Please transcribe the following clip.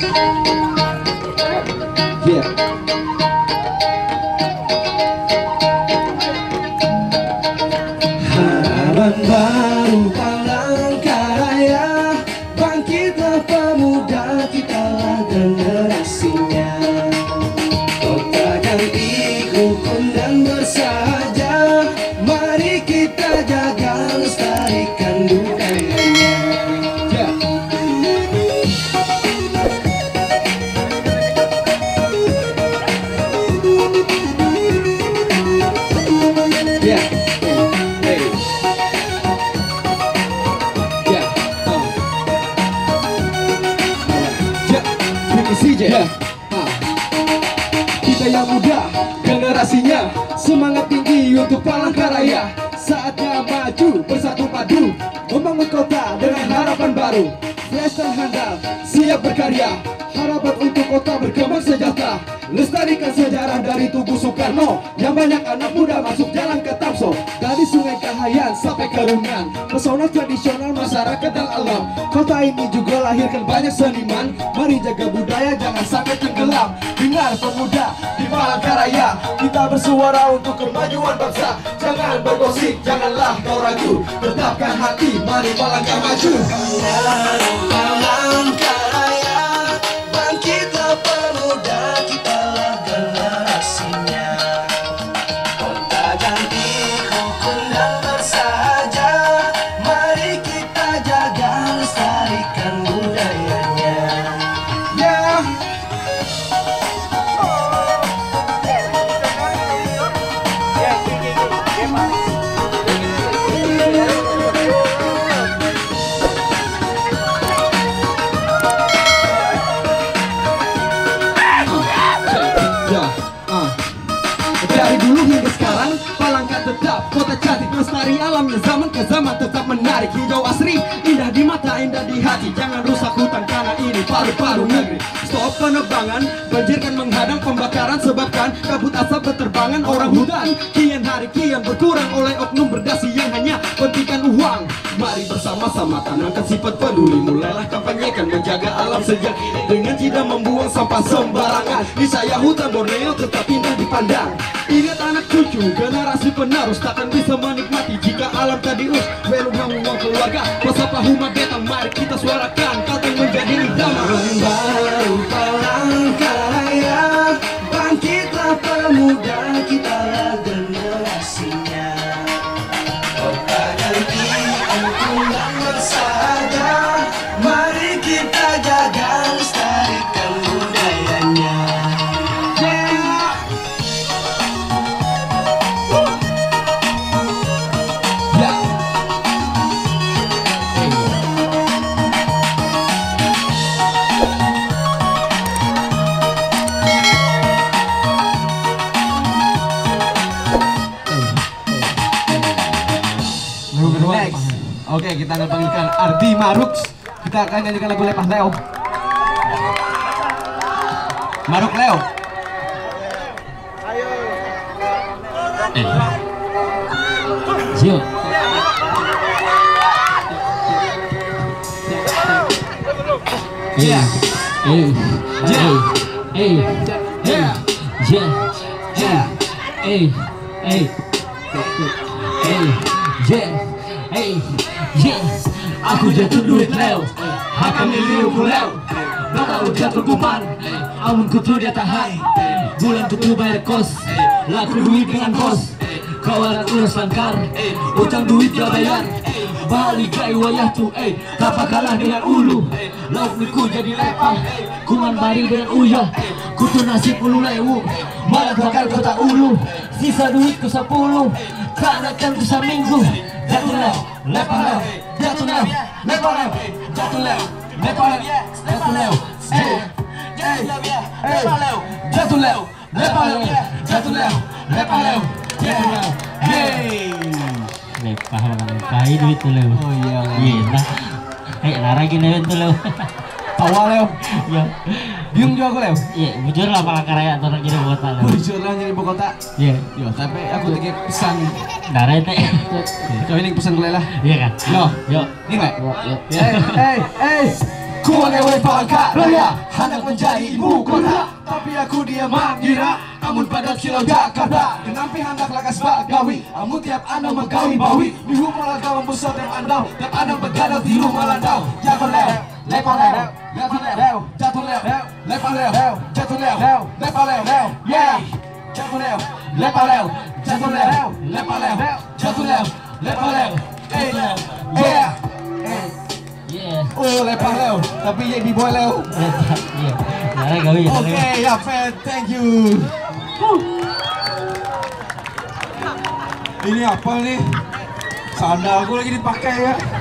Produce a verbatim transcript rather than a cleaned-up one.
Yeah. Harapan baru Palangkaraya, bangkitlah pemuda, kitalah generasinya. Kota ganti rukun dan bersahaja, mari kita jaga lestarikan budayanya. Yeah. Yeah. Hey. Yeah. Uh. Yeah. Ricky C J. Yeah. Uh. Kita yang muda, generasinya semangat tinggi untuk Palangkaraya. Saatnya maju, bersatu padu, membangun kota dengan harapan baru. Fresh dan handal, siap berkarya, harapan untuk kota berkembang sejahtera. Lestarikan sejarah dari tubuh Soekarno, yang banyak anak muda masuk jalan ke Tamso. Dari Sungai Kahayan sampai ke Rungan, pesona tradisional masyarakat dan alam. Kota ini juga lahirkan banyak seniman. Mari jaga budaya, jangan sampai tenggelam. Dengar pemuda di Palangkaraya, kita bersuara untuk kemajuan bangsa. Jangan bergosip, janganlah kau ragu, tetapkan hati, mari Palangka maju. Palangkaraya, bangkitlah pemuda, kitalah generasinya. Kota ganti rukun dan bersahaja, mari kita jaga lestarikan budayanya. Yeah. Dari dulu hingga sekarang, Palangka tetap kota cantik, lestari alamnya, zaman ke zaman tetap menarik. Hijau asri, indah di mata, indah di hati. Jangan rusak hutan karena ini paru-paru negeri. Stop penebangan, banjirkan menghadang pembakaran, sebabkan kabut asap berterbangan orang hutan. Kian hari kian berkurang oleh oknum berdasi yang hanya pentingkan uang. Mari bersama-sama tanamkan sifat peduli, mulailah kampanyekan menjaga alam sejak ini dengan tidak membuang sampah sembarangan. Niscaya hutan Borneo tetap indah dipandang. Ingat anak cucu, generasi penerus takkan bisa menikmati jika alam tak diurus. Welung uang keluarga, pasapa huma betang, mari kita suarakan kata menjadi idaman. Baru Palangkaraya, bangkitlah pemuda, kitalah generasinya. Kota ganti rukun dan bersahaja, mari kita jaga lestarikan budayanya. Next. Oke, kita akan panggilkan Ardi Marux. Kita akan nyanyikan lagu Lepah Leo. Maruk Leo. Eh. Siap. Yeah. Eh. Yeah. Eh. Yeah. Yeah. Yeah. Eh. Eh. Eh. Yeah. Hey, yeah, aku jatuh duit Leo, akan miliuku Leo, bakal jatuh kuman, amun kutu dia tahan, bulan kutu bayar kos, laku duit dengan bos, kawaran urus langkar, utang duit gak bayar, balik ke wayah tu, eh, tak kalah dengan ulu, lauk niku jadi lepah, kuman bari dengan uyah, kutu nasi puluh lewu, malah bakal kota ulu, sisa duitku sepuluh, takkan ku seminggu. Jatuh Leo, lepah Leo, jatuh Leo, lepah Leo, jatuh Leo, lepah Leo, jatuh Leo, lepah Leo, jatuh Leo, lepah Leo, jatuh Leo, lepah Leo, jatuh Leo, hey. Lepah orang kai duit tuh Leo. Oh iya. Iya lah. Eh, lara gini Leo tuh Leo. Tawa Leo. Ya. Biung juga aku Leo. Iya, bujur lah Palangkaraya atau jadi ibu kota Leo. Bujur lah jadi ibu kota. Iya. Yo, tapi aku titip pesan. Darah teh. Kau ini pesan gue lah. Iya kan? Yo, Yo. ini nggak? Yo. Yo. Eh, eh, eh. Ku lewat Palangkaraya hendak menjadi ibu kota, tapi aku dia mengira amun pada kilau Jakarta. Kenampi hendak lakas bagawi, amun tiap anda menggawi bawi. Di rumah laga membusau tiap andau, tiap anda begadang di rumah landau. Jatuh leo, lepas leo, jatuh leo, jatuh leo, lepas leo, jatuh leo, lepas leo, yeah. Jatuh leo, lepas leo, jatuh leo, lepas leo, jatuh leo, lepas leo, hey, yeah. Yeah. Oh, lepas leo, tapi ya di boy leo. Iya. Nah, gawi. Oke, ya Fed, thank you. Ini apa nih? Sandalku lagi dipakai ya.